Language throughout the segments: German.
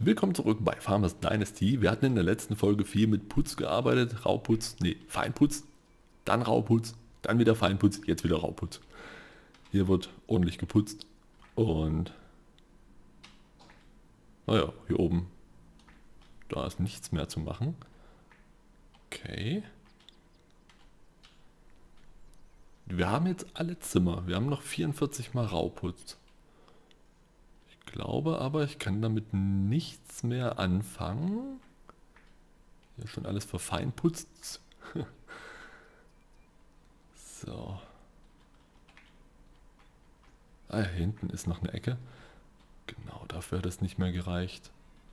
Willkommen zurück bei Farmers Dynasty. Wir hatten in der letzten Folge viel mit Putz gearbeitet. Rauputz, nee, Feinputz, dann Rauputz, dann wieder Feinputz, jetzt wieder Rauputz. Hier wird ordentlich geputzt und naja, hier oben, da ist nichts mehr zu machen. Okay. Wir haben jetzt alle Zimmer. Wir haben noch 44 mal Rauputz. Ich glaube aber, ich kann damit nichts mehr anfangen. Hier ist schon alles verfeinputzt. So. Ah, hier hinten ist noch eine Ecke. Genau, dafür hat es nicht mehr gereicht.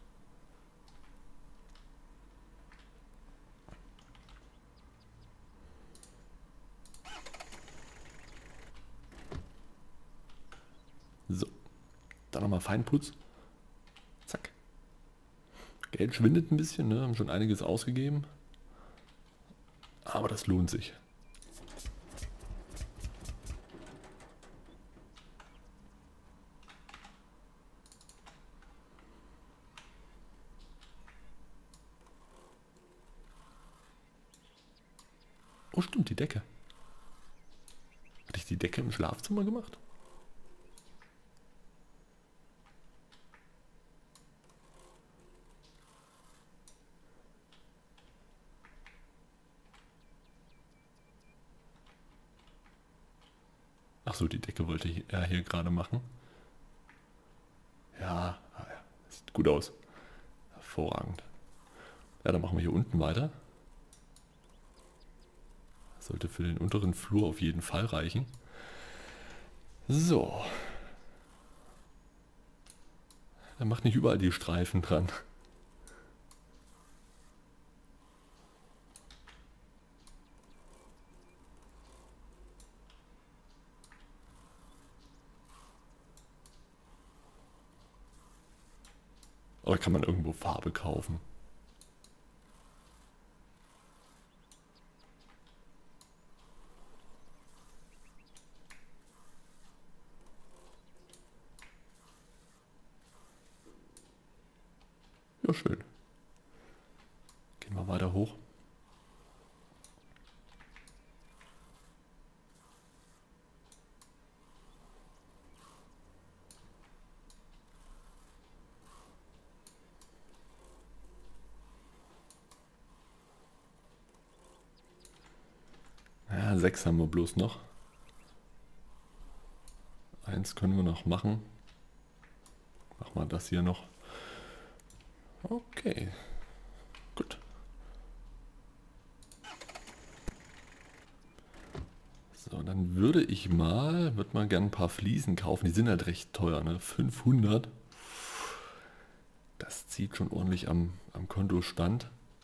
So. Dann nochmal Feinputz. Zack. Geld schwindet ein bisschen, ne? Haben schon einiges ausgegeben. Aber das lohnt sich. Oh stimmt, die Decke. Hatte ich die Decke im Schlafzimmer gemacht? Achso, die Decke wollte er hier gerade machen. Ja, sieht gut aus. Hervorragend. Ja, dann machen wir hier unten weiter. Sollte für den unteren Flur auf jeden Fall reichen. So. Er macht nicht überall die Streifen dran. Oder kann man irgendwo Farbe kaufen? Ja, schön. Gehen wir weiter hoch. Ja, 6 haben wir bloß noch. 1 können wir noch machen. Machen wir das hier noch. Okay. Gut. So, dann würde mal gern ein paar Fliesen kaufen. Die sind halt recht teuer, ne? 500. Das zieht schon ordentlich am Kontostand.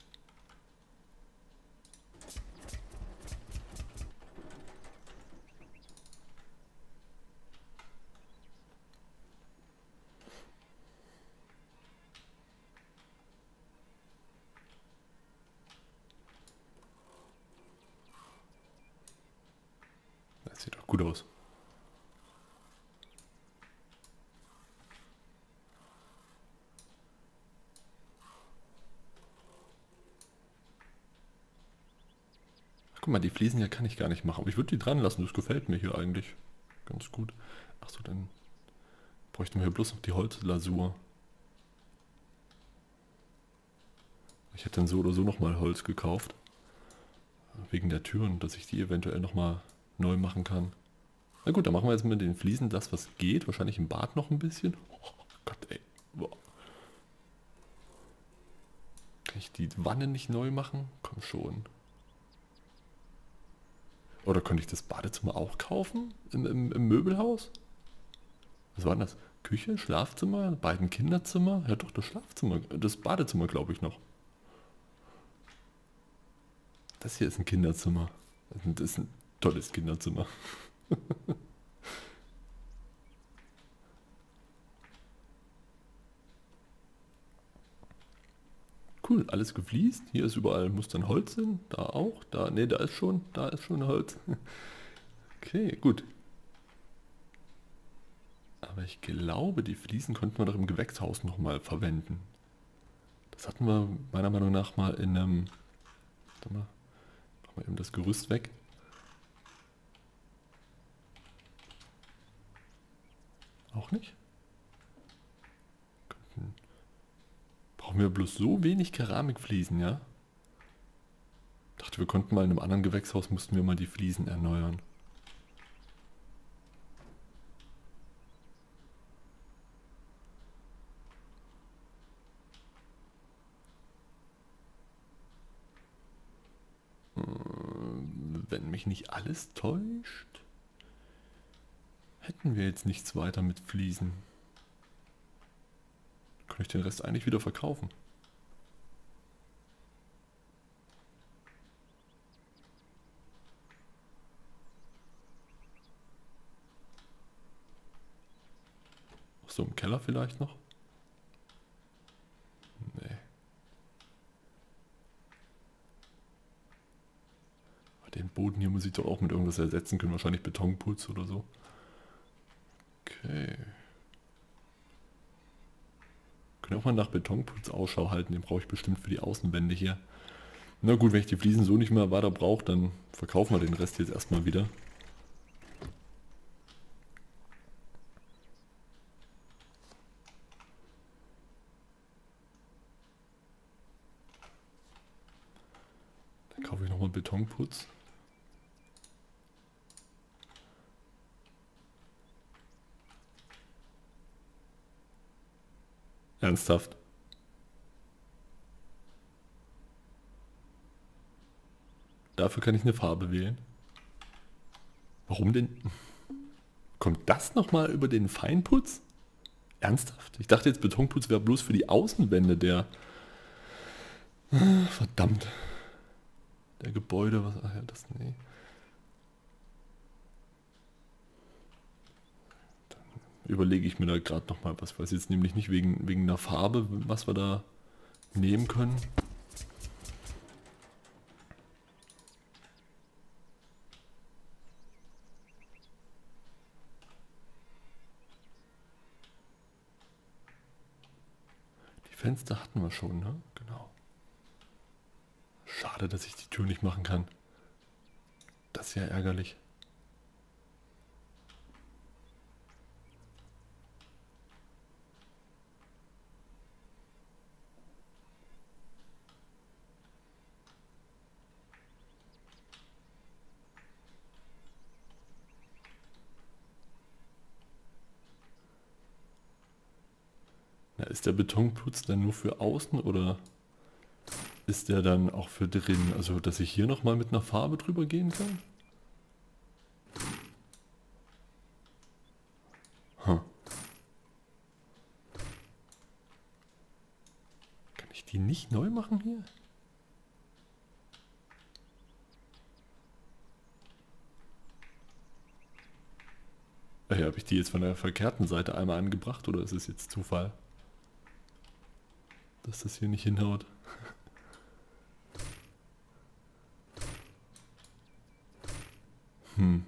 Das sieht doch gut aus. Ach, guck mal, die Fliesen hier kann ich gar nicht machen. Aber ich würde die dran lassen. Das gefällt mir hier eigentlich ganz gut. Achso, dann bräuchten wir hier bloß noch die Holzlasur. Ich hätte dann so oder so nochmal Holz gekauft. Wegen der Türen, dass ich die eventuell nochmal neu machen kann. Na gut, dann machen wir jetzt mit den Fliesen das, was geht. Wahrscheinlich im Bad noch ein bisschen. Oh Gott, ey. Boah. Kann ich die Wanne nicht neu machen? Komm schon. Oder könnte ich das Badezimmer auch kaufen? Im Möbelhaus? Was war denn das? Küche, Schlafzimmer, beiden Kinderzimmer? Ja doch, das Schlafzimmer, das Badezimmer glaube ich noch. Das hier ist ein Kinderzimmer. Das ist ein tolles Kinderzimmer. Cool, alles gefliest. Hier ist überall, muss dann Holz hin. Da auch. Da, ne, da ist schon Holz. Okay, gut. Aber ich glaube, die Fliesen konnten wir doch im Gewächshaus nochmal verwenden. Das hatten wir meiner Meinung nach mal in einem... Warte mal, machen wir eben das Gerüst weg. Auch nicht? Brauchen wir bloß so wenig Keramikfliesen, ja? Ich dachte, wir konnten mal in einem anderen Gewächshaus, mussten wir mal die Fliesen erneuern. Wenn mich nicht alles täuscht, hätten wir jetzt nichts weiter mit Fliesen. Kann ich den Rest eigentlich wieder verkaufen? Ach so, im Keller vielleicht noch? Nee. Aber den Boden hier muss ich doch auch mit irgendwas ersetzen können. Wahrscheinlich Betonputz oder so. Okay. Können auch mal nach Betonputz Ausschau halten. Den brauche ich bestimmt für die Außenwände hier. Na gut, wenn ich die Fliesen so nicht mehr weiter brauche, dann verkaufen wir den Rest jetzt erstmal wieder. Dann kaufe ich nochmal Betonputz. Ernsthaft? Dafür kann ich eine Farbe wählen. Warum denn? Kommt das nochmal über den Feinputz? Ernsthaft? Ich dachte jetzt, Betonputz wäre bloß für die Außenwände der... Verdammt. Der Gebäude, was... Ach ja, das... Nee. Dann überlege ich mir da gerade nochmal was. Ich weiß jetzt nämlich nicht wegen einer Farbe, was wir da nehmen können. Fenster hatten wir schon, ne? Genau. Schade, dass ich die Tür nicht machen kann. Das ist ja ärgerlich. Na, ist der Betonputz dann nur für außen oder ist der dann auch für drin? Also, dass ich hier nochmal mit einer Farbe drüber gehen kann? Hm. Kann ich die nicht neu machen hier? Ja, habe ich die jetzt von der verkehrten Seite einmal angebracht oder ist es jetzt Zufall, dass das hier nicht hinhaut? Hm.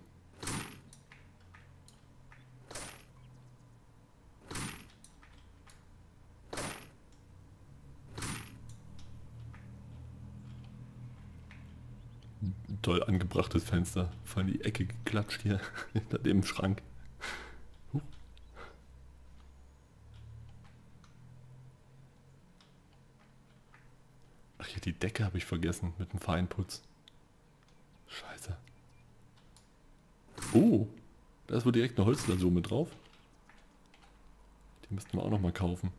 Toll angebrachtes Fenster. Voll in die Ecke geklatscht hier hinter dem Schrank. Ach ja, die Decke habe ich vergessen mit dem Feinputz. Scheiße. Oh, da ist wohl direkt eine Holzlasur mit drauf. Die müssten wir auch noch mal kaufen.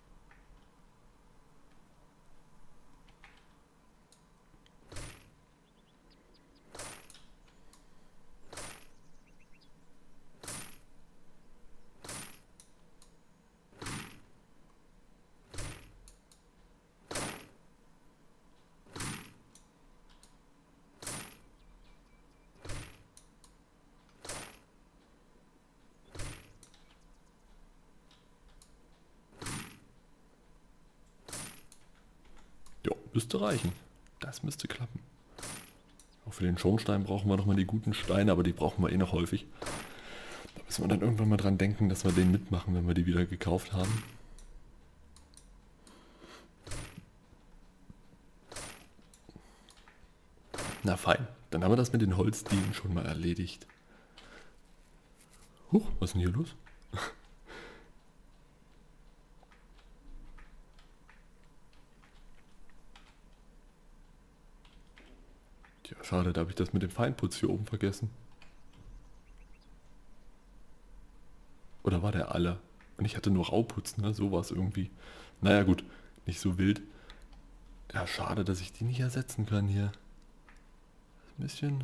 Jo, müsste reichen. Das müsste klappen. Auch für den Schornstein brauchen wir nochmal die guten Steine, aber die brauchen wir eh noch häufig. Da müssen wir dann irgendwann mal dran denken, dass wir den mitmachen, wenn wir die wieder gekauft haben. Na fein, dann haben wir das mit den Holzdielen schon mal erledigt. Huch, was ist denn hier los? Tja, schade, da habe ich das mit dem Feinputz hier oben vergessen. Oder war der alle? Und ich hatte nur Rauputz, ne? So war es irgendwie. Naja gut, nicht so wild. Ja, schade, dass ich die nicht ersetzen kann hier. Ein bisschen...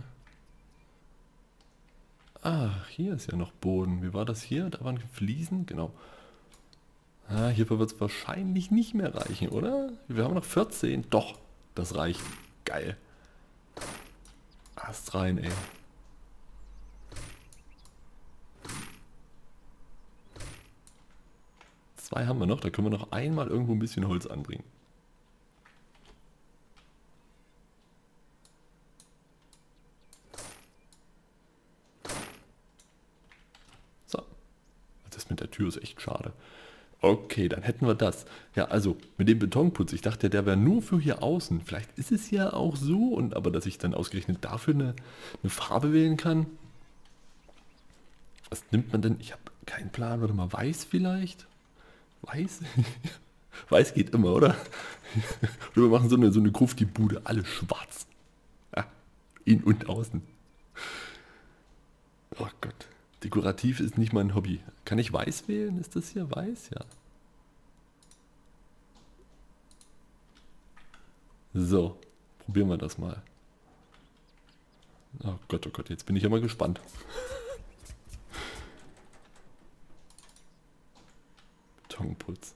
Ach, hier ist ja noch Boden. Wie war das hier? Da waren Fliesen, genau. Ah, hierfür wird es wahrscheinlich nicht mehr reichen, oder? Wir haben noch 14. Doch, das reicht. Geil. Ast rein, ey. Zwei haben wir noch, da können wir noch einmal irgendwo ein bisschen Holz anbringen. So. Das mit der Tür ist echt schade. Okay, dann hätten wir das. Ja, also mit dem Betonputz, ich dachte, der wäre nur für hier außen. Vielleicht ist es ja auch so, aber dass ich dann ausgerechnet dafür eine Farbe wählen kann. Was nimmt man denn? Ich habe keinen Plan. Warte mal, weiß vielleicht? Weiß? Weiß geht immer, oder? Oder wir machen so eine Grufti-Bude, alles schwarz. Ja, in und außen. Oh Gott. Dekorativ ist nicht mein Hobby. Kann ich weiß wählen? Ist das hier weiß? Ja. So, probieren wir das mal. Oh Gott, jetzt bin ich ja mal gespannt. Betonputz.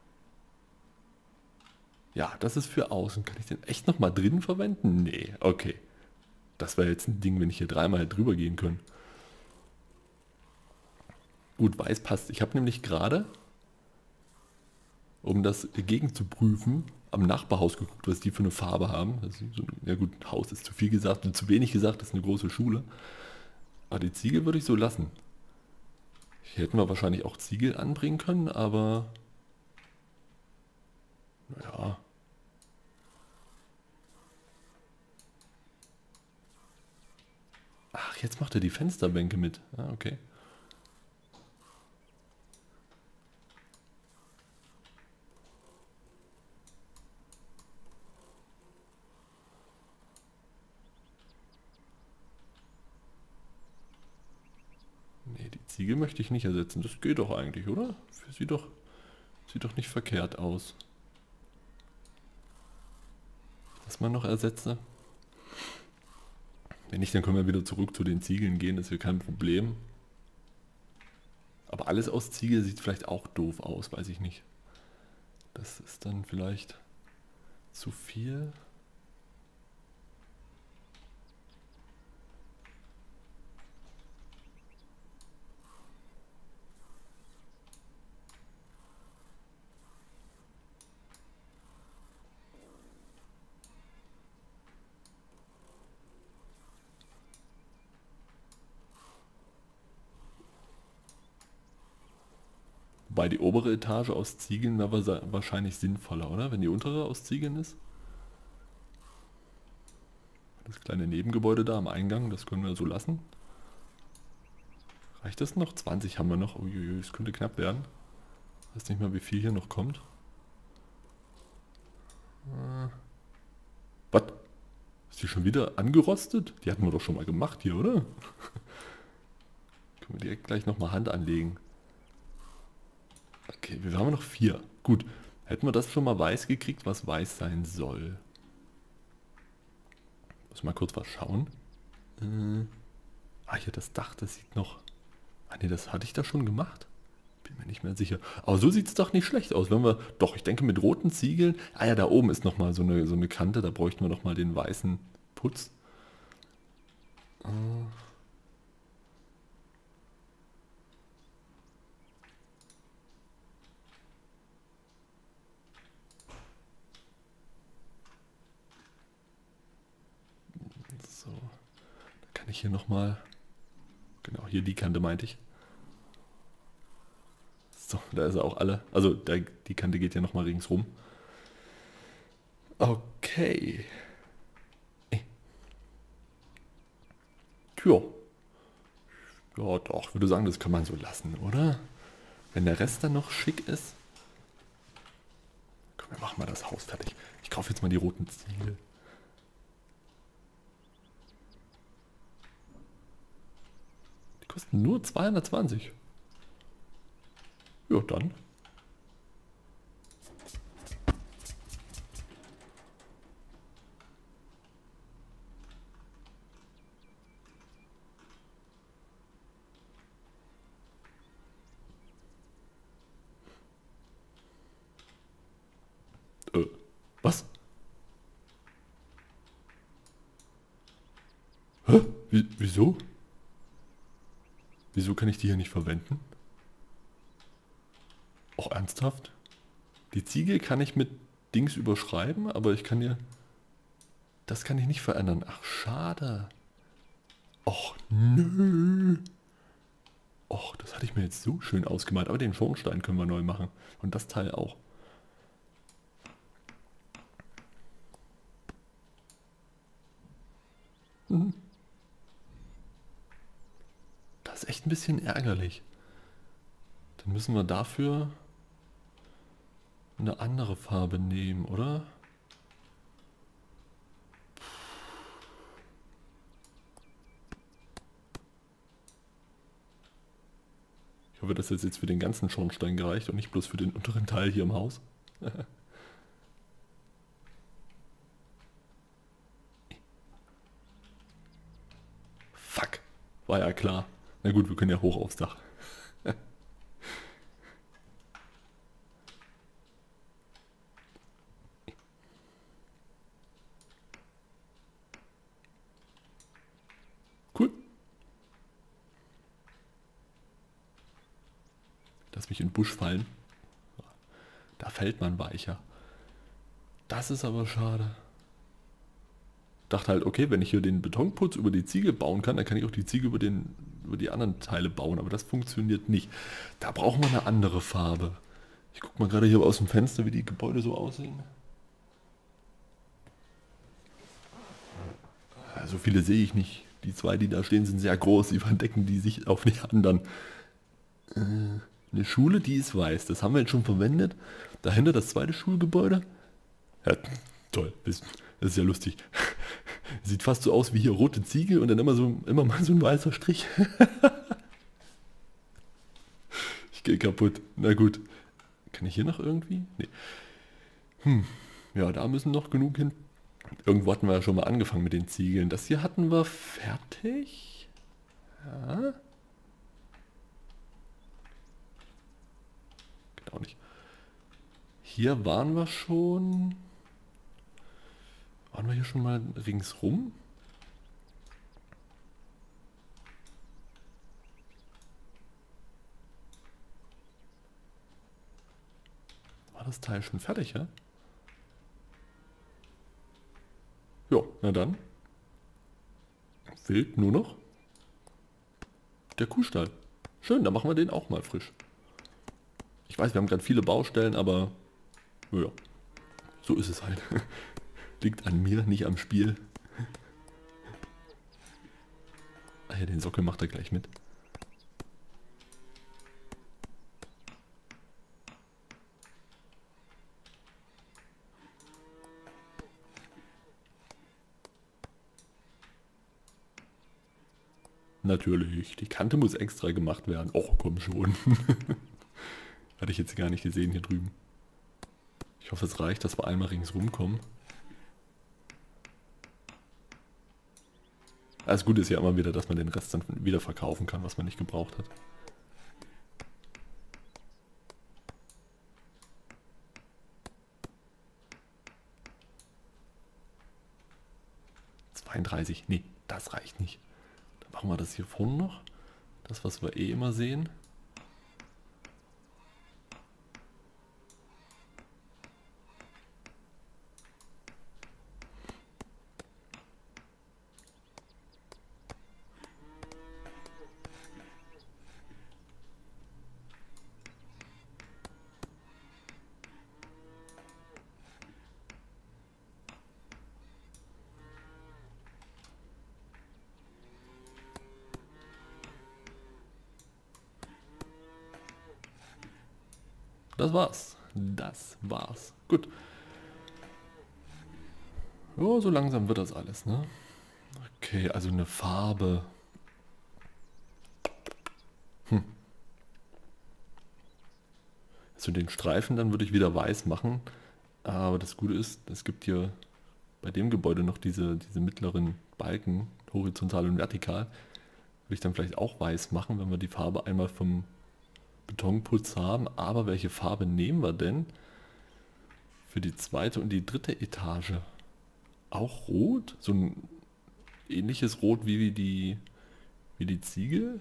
Ja, das ist für außen. Kann ich den echt nochmal drinnen verwenden? Nee, okay. Das wäre jetzt ein Ding, wenn ich hier dreimal hätte drüber gehen können. Gut, weiß passt. Ich habe nämlich gerade, um das gegen zu prüfen, am Nachbarhaus geguckt, was die für eine Farbe haben. Also so, ja gut, Haus ist zu viel gesagt und zu wenig gesagt, das ist eine große Schule. Aber die Ziegel würde ich so lassen. Hier hätten wir wahrscheinlich auch Ziegel anbringen können, aber... Ja. Ach, jetzt macht er die Fensterbänke mit. Ah, okay. Nee, die Ziegel möchte ich nicht ersetzen. Das geht doch eigentlich, oder? Sieht doch nicht verkehrt aus. Was man noch ersetze. Wenn nicht, dann können wir wieder zurück zu den Ziegeln gehen, das ist ja kein Problem. Aber alles aus Ziegel sieht vielleicht auch doof aus, weiß ich nicht. Das ist dann vielleicht zu viel. Wobei die obere Etage aus Ziegeln wäre wahrscheinlich sinnvoller, oder? Wenn die untere aus Ziegeln ist. Das kleine Nebengebäude da am Eingang, das können wir so lassen. Reicht das noch? 20 haben wir noch. Uiuiui, es könnte knapp werden. Ich weiß nicht mal, wie viel hier noch kommt. Was? Ist die schon wieder angerostet? Die hatten wir doch schon mal gemacht hier, oder? Können wir direkt gleich nochmal Hand anlegen. Okay, wir haben noch 4. Gut. Hätten wir das schon mal weiß gekriegt, was weiß sein soll. Muss mal kurz was schauen. Hier das Dach, das sieht noch... Ah ne, das hatte ich da schon gemacht. Bin mir nicht mehr sicher. Aber so sieht es doch nicht schlecht aus. Wenn wir... Doch, ich denke mit roten Ziegeln... Ah ja, da oben ist nochmal so eine Kante. Da bräuchten wir nochmal den weißen Putz. So. Da kann ich hier nochmal... Genau, hier die Kante meinte ich. So, da ist er auch alle. Also die Kante geht ja nochmal ringsrum. Okay. Ja. Ja, doch, ich würde sagen, das kann man so lassen, oder? Wenn der Rest dann noch schick ist. Komm, wir machen mal das Haus fertig. Ich kaufe jetzt mal die roten Ziegel. Die kosten nur 220. Ja, dann. Was? Hä? Wieso? Wieso kann ich die hier nicht verwenden? Auch ernsthaft? Die Ziegel kann ich mit Dings überschreiben, aber ich kann hier... Das kann ich nicht verändern. Ach, schade. Och, nö. Och, das hatte ich mir jetzt so schön ausgemalt. Aber den Schornstein können wir neu machen. Und das Teil auch. Das ist echt ein bisschen ärgerlich. Dann müssen wir dafür eine andere Farbe nehmen, oder? Ich hoffe, das ist jetzt für den ganzen Schornstein gereicht und nicht bloß für den unteren Teil hier im Haus. Fuck, war ja klar. Na gut, wir können ja hoch aufs Dach. Cool. Lass mich in den Busch fallen. Da fällt man weicher. Das ist aber schade. Dachte halt, okay, wenn ich hier den Betonputz über die Ziegel bauen kann, dann kann ich auch die Ziegel über die anderen Teile bauen. Aber das funktioniert nicht. Da brauchen wir eine andere Farbe. Ich gucke mal gerade hier aus dem Fenster, wie die Gebäude so aussehen. So viele sehe ich nicht. Die zwei, die da stehen, sind sehr groß. Die verdecken die sich auf die anderen. Eine Schule, die ist weiß. Das haben wir jetzt schon verwendet. Dahinter das zweite Schulgebäude. Ja, toll. Das ist ja lustig. Sieht fast so aus wie hier rote Ziegel und dann immer mal so ein weißer Strich. Ich gehe kaputt. Na gut. Kann ich hier noch irgendwie? Nee. Ja, da müssen noch genug hin. Irgendwo hatten wir ja schon mal angefangen mit den Ziegeln. Das hier hatten wir fertig. Ja. Genau nicht. Hier waren wir schon. Waren wir hier schon mal ringsrum? War das Teil schon fertig, ja? Jo, na dann. Fehlt nur noch der Kuhstall. Schön, dann machen wir den auch mal frisch. Ich weiß, wir haben gerade viele Baustellen, aber ja, so ist es halt. Liegt an mir, nicht am Spiel. Ah ja, den Sockel macht er gleich mit. Natürlich, die Kante muss extra gemacht werden. Oh, komm schon. Hatte ich jetzt gar nicht gesehen hier drüben. Ich hoffe, es reicht, dass wir einmal ringsrum kommen. Das Gute ist ja immer wieder, dass man den Rest dann wieder verkaufen kann, was man nicht gebraucht hat. Nee, das reicht nicht. Dann machen wir das hier vorne noch. Das, was wir eh immer sehen. das war's. Das war's. Gut. Ja, so langsam wird das alles, ne? Okay, also eine Farbe. Also den Streifen, dann würde ich wieder weiß machen. Aber das Gute ist, es gibt hier bei dem Gebäude noch diese mittleren Balken, horizontal und vertikal. Würde ich dann vielleicht auch weiß machen, wenn wir die Farbe einmal vom Betonputz haben. Aber welche Farbe nehmen wir denn für die zweite und die dritte Etage? Auch rot? So ein ähnliches Rot wie die Ziegel?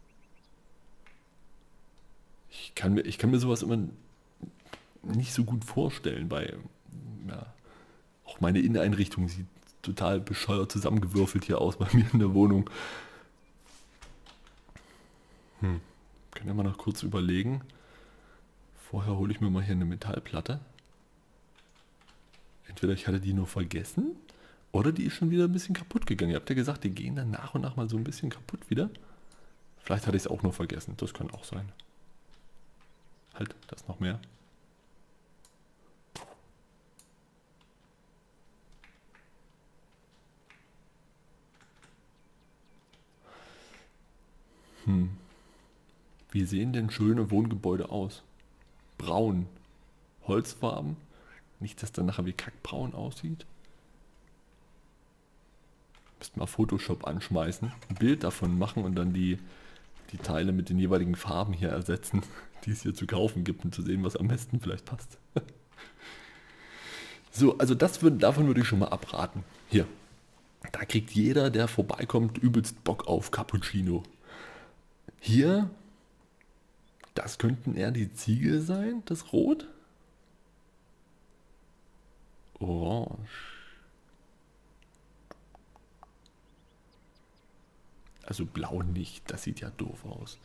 Ich kann mir sowas immer nicht so gut vorstellen, weil ja, auch meine Inneneinrichtung sieht total bescheuert zusammengewürfelt hier aus bei mir in der Wohnung. Können wir mal noch kurz überlegen. Vorher hole ich mir mal hier eine Metallplatte. Entweder ich hatte die nur vergessen oder die ist schon wieder ein bisschen kaputt gegangen. Ihr habt ja gesagt, die gehen dann nach und nach mal so ein bisschen kaputt wieder. Vielleicht hatte ich es auch nur vergessen. Das kann auch sein. Halt, da ist noch mehr. Wie sehen denn schöne Wohngebäude aus? Braun. Holzfarben. Nicht, dass dann nachher wie kackbraun aussieht. Müssten mal Photoshop anschmeißen, ein Bild davon machen und dann die Teile mit den jeweiligen Farben hier ersetzen, die es hier zu kaufen gibt, und zu sehen, was am besten vielleicht passt. So, also davon würde ich schon mal abraten. Hier, da kriegt jeder, der vorbeikommt, übelst Bock auf Cappuccino. Hier, das könnten eher die Ziegel sein, das Rot. Orange. Also blau nicht, das sieht ja doof aus.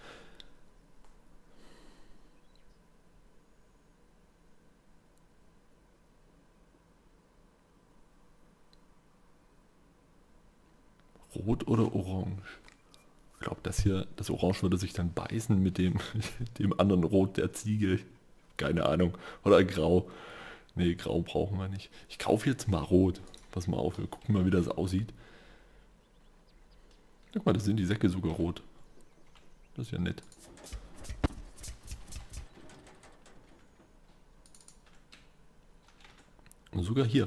Rot oder Orange? Ich glaube, das Orange würde sich dann beißen mit dem anderen Rot der Ziegel. Keine Ahnung. Oder Grau. Nee, Grau brauchen wir nicht. Ich kaufe jetzt mal Rot. Pass mal auf, wir gucken mal, wie das aussieht. Guck mal, da sind die Säcke sogar rot. Das ist ja nett. Und sogar hier.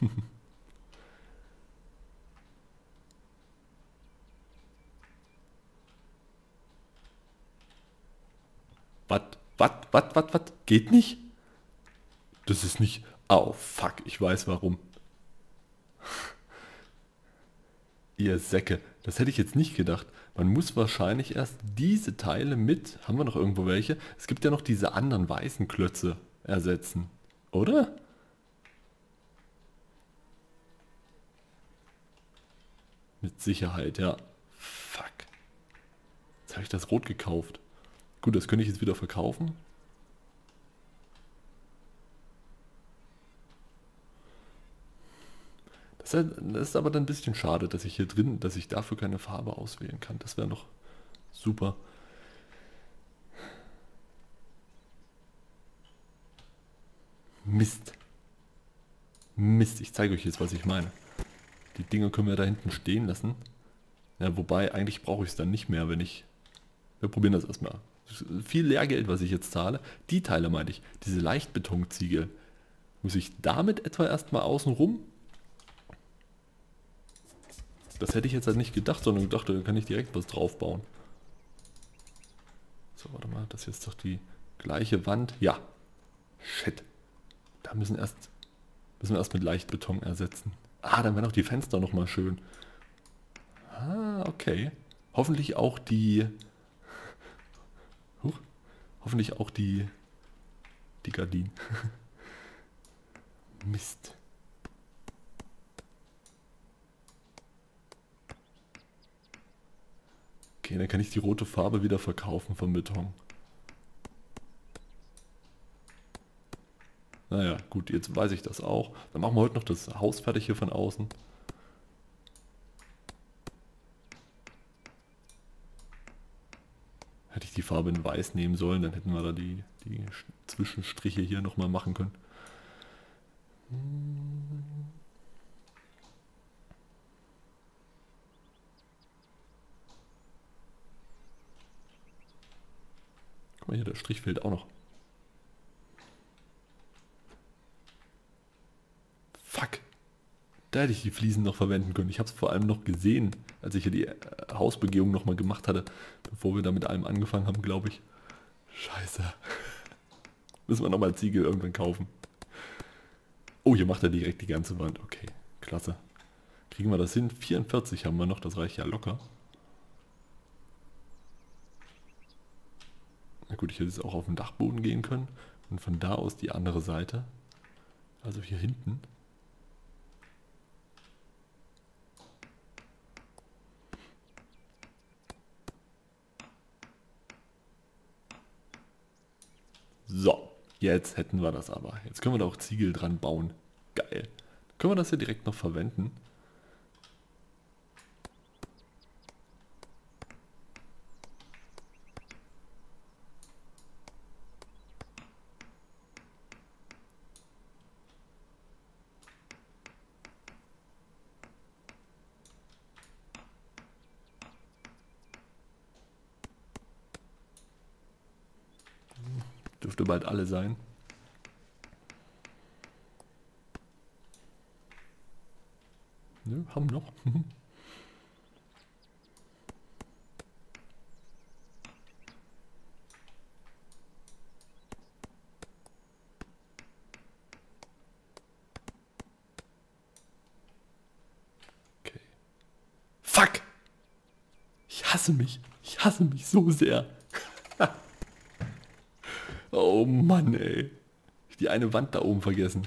Was? Geht nicht? Das ist nicht... Oh, fuck, ich weiß warum. Ihr Säcke. Das hätte ich jetzt nicht gedacht. Man muss wahrscheinlich erst diese Teile mit... Haben wir noch irgendwo welche? Es gibt ja noch diese anderen weißen Klötze ersetzen. Oder? Mit Sicherheit, ja. Fuck. Jetzt habe ich das Rot gekauft. Gut, das könnte ich jetzt wieder verkaufen. Das ist aber dann ein bisschen schade, dass ich hier drin, dass ich dafür keine Farbe auswählen kann. Das wäre noch super. Mist. Mist, ich zeige euch jetzt, was ich meine. Die Dinge können wir da hinten stehen lassen. Ja, wobei, eigentlich brauche ich es dann nicht mehr, wenn ich... Wir probieren das erstmal. Das ist viel Lehrgeld, was ich jetzt zahle. Die Teile meinte ich, diese Leichtbetonziegel. Muss ich damit etwa erstmal außen rum? Das hätte ich jetzt halt nicht gedacht, sondern gedacht, da kann ich direkt was drauf bauen. So, warte mal, das hier ist doch die gleiche Wand. Ja. Shit. Da müssen wir erst mit Leichtbeton ersetzen. Ah, dann werden auch die Fenster nochmal schön. Ah, okay. Hoffentlich auch die... Hoffentlich auch die Gardinen. Mist. Okay, dann kann ich die rote Farbe wieder verkaufen vom Beton. Naja, gut, jetzt weiß ich das auch. Dann machen wir heute noch das Haus fertig hier von außen. ich die Farbe in Weiß nehmen sollen, dann hätten wir da die Zwischenstriche hier nochmal machen können. Guck mal hier, der Strich fehlt auch noch. Fuck. Da hätte ich die Fliesen noch verwenden können. Ich habe es vor allem noch gesehen, als ich hier die Hausbegehung nochmal gemacht hatte, bevor wir da mit allem angefangen haben, glaube ich. Scheiße. Müssen wir nochmal Ziegel irgendwann kaufen. Oh, hier macht er direkt die ganze Wand. Okay, klasse. Kriegen wir das hin? 44 haben wir noch, das reicht ja locker. Na gut, ich hätte jetzt auch auf den Dachboden gehen können und von da aus die andere Seite. Also hier hinten. So, jetzt hätten wir das aber. Jetzt können wir da auch Ziegel dran bauen. Geil. Können wir das hier direkt noch verwenden? Dürfte bald alle sein. Nö, haben noch. Okay. Fuck! Ich hasse mich. Ich hasse mich so sehr. Oh Mann, ey. Die eine Wand da oben vergessen.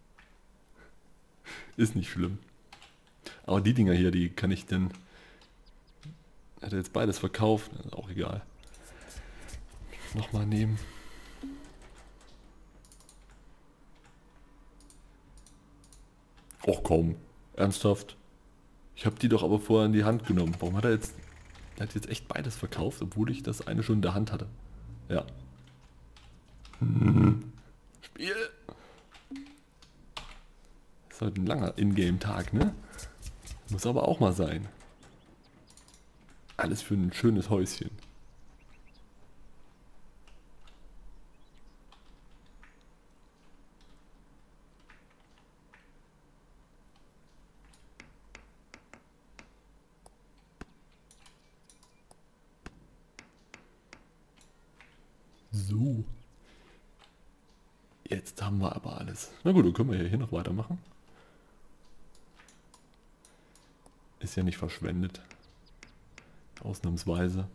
Ist nicht schlimm. Aber die Dinger hier, die kann ich dann... Hat er jetzt beides verkauft? Ist auch egal. Nochmal nehmen. Och komm, ernsthaft? Ich habe die doch aber vorher in die Hand genommen. Warum hat er jetzt... Er hat jetzt echt beides verkauft, obwohl ich das eine schon in der Hand hatte. Ja. Spiel! Das ist heute ein langer Ingame-Tag, ne? Muss aber auch mal sein. Alles für ein schönes Häuschen. So. Jetzt haben wir aber alles. Na gut, dann können wir ja hier noch weitermachen. Ist ja nicht verschwendet. Ausnahmsweise.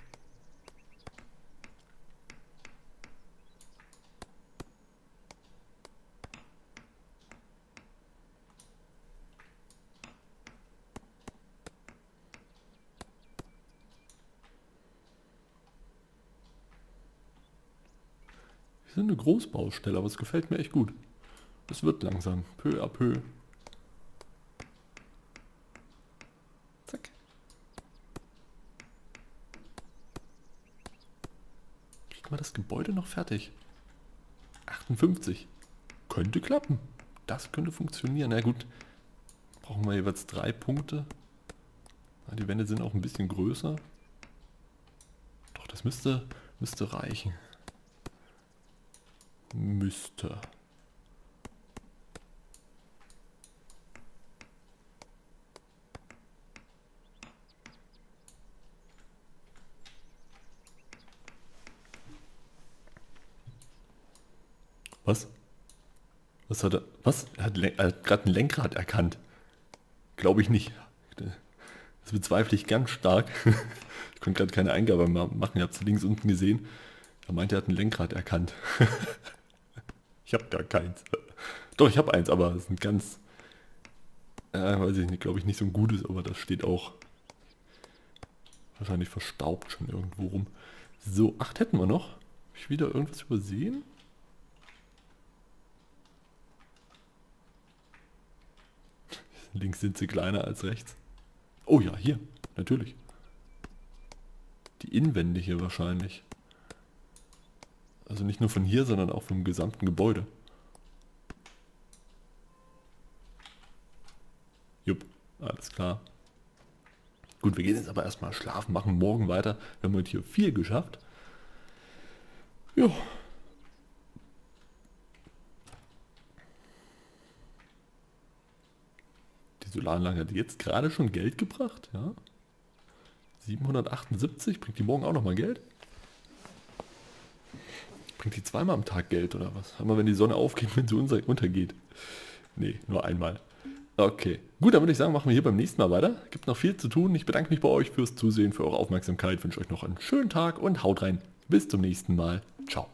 Wir sind eine Großbaustelle, aber es gefällt mir echt gut. Es wird langsam, peu à peu. Zack. Kriegen wir das Gebäude noch fertig? 58. Könnte klappen. Das könnte funktionieren. Na gut, brauchen wir jeweils 3 Punkte. Die Wände sind auch ein bisschen größer. Doch, das müsste reichen. Müsste. Was? Was hat er? Was? Er hat gerade ein Lenkrad erkannt. Glaube ich nicht. Das bezweifle ich ganz stark. Ich konnte gerade keine Eingabe mehr machen. Ihr habt es links unten gesehen. Er meinte, er hat ein Lenkrad erkannt. Ich habe gar keins. Doch, ich habe eins, aber es ist ein ganz... weiß ich nicht, glaube ich nicht so ein gutes, aber das steht auch wahrscheinlich verstaubt schon irgendwo rum. So, 8 hätten wir noch. Habe ich wieder irgendwas übersehen? Links sind sie kleiner als rechts. Oh ja, hier, natürlich. die Innenwände hier wahrscheinlich. Also nicht nur von hier, sondern auch vom gesamten Gebäude. Jupp, alles klar. Gut, wir gehen jetzt aber erstmal schlafen, machen morgen weiter. Wir haben heute hier viel geschafft. Ja. Die Solaranlage hat jetzt gerade schon Geld gebracht, ja. 778, bringt die morgen auch nochmal Geld? Bringt die zweimal am Tag Geld oder was? Einmal, wenn die Sonne aufgeht, wenn sie untergeht. Nee, nur einmal. Okay. Gut, dann würde ich sagen, machen wir hier beim nächsten Mal weiter. Gibt noch viel zu tun. Ich bedanke mich bei euch fürs Zusehen, für eure Aufmerksamkeit. Ich wünsche euch noch einen schönen Tag und haut rein. Bis zum nächsten Mal. Ciao.